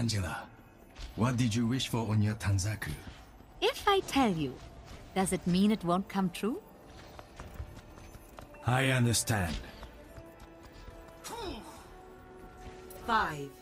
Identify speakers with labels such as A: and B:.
A: Angela, what did you wish for on your tanzaku?
B: If I tell you, does it mean it won't come true?
A: I understand.
C: 5,